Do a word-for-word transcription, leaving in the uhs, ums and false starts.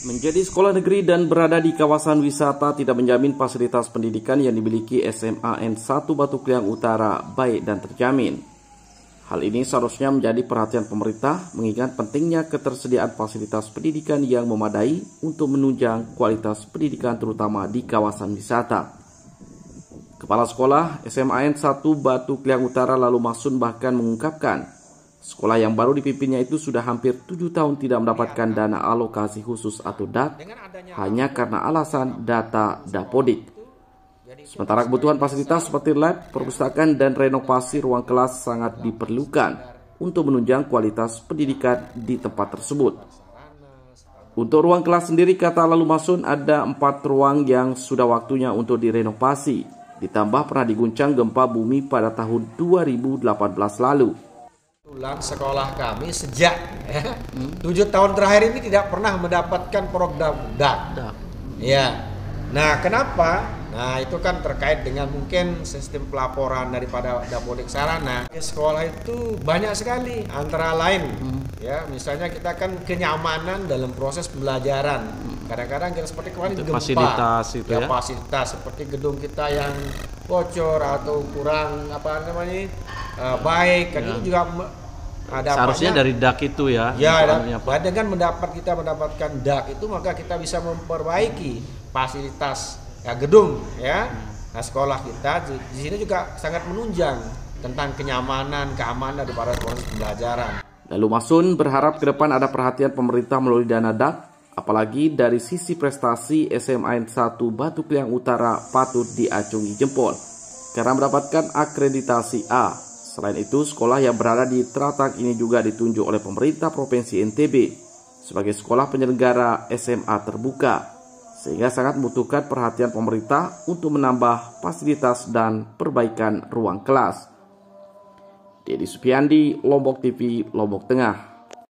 Menjadi sekolah negeri dan berada di kawasan wisata tidak menjamin fasilitas pendidikan yang dimiliki S M A N satu Batu Kliang Utara baik dan terjamin. Hal ini seharusnya menjadi perhatian pemerintah mengingat pentingnya ketersediaan fasilitas pendidikan yang memadai untuk menunjang kualitas pendidikan terutama di kawasan wisata. Kepala Sekolah S M A N satu Batu Kliang Utara Lalu Masun bahkan mengungkapkan, sekolah yang baru dipimpinnya itu sudah hampir tujuh tahun tidak mendapatkan dana alokasi khusus atau D A K hanya karena alasan data Dapodik. Sementara kebutuhan fasilitas seperti lab, perpustakaan, dan renovasi ruang kelas sangat diperlukan untuk menunjang kualitas pendidikan di tempat tersebut. Untuk ruang kelas sendiri, kata Lalu Masun, ada empat ruang yang sudah waktunya untuk direnovasi, ditambah pernah diguncang gempa bumi pada tahun dua ribu delapan belas lalu. Sekolah kami sejak ya, tujuh tahun terakhir ini tidak pernah mendapatkan program D A K. Ya, nah kenapa? Nah itu kan terkait dengan mungkin sistem pelaporan daripada Dapodik Sarana. Sekolah itu banyak sekali, antara lain hmm. ya misalnya kita kan kenyamanan dalam proses pembelajaran. Kadang-kadang kita seperti kemarin gempa, fasilitas itu ya, ya, fasilitas seperti gedung kita yang bocor atau kurang apa namanya uh, baik kan ya. Itu juga ada seharusnya dari D A K itu ya. Ya, dengan mendapat kita mendapatkan D A K itu maka kita bisa memperbaiki fasilitas ya, gedung ya. Nah, sekolah kita di sini juga sangat menunjang tentang kenyamanan, keamanan daripada proses pembelajaran. Lalu Masun berharap ke depan ada perhatian pemerintah melalui dana D A K, apalagi dari sisi prestasi S M A N satu Batu Kliang Utara patut diacungi jempol karena mendapatkan akreditasi A. Selain itu, sekolah yang berada di Teratak ini juga ditunjuk oleh pemerintah Provinsi N T B sebagai sekolah penyelenggara S M A terbuka, sehingga sangat membutuhkan perhatian pemerintah untuk menambah fasilitas dan perbaikan ruang kelas. Dedi Supiandi, Lombok T V, Lombok Tengah.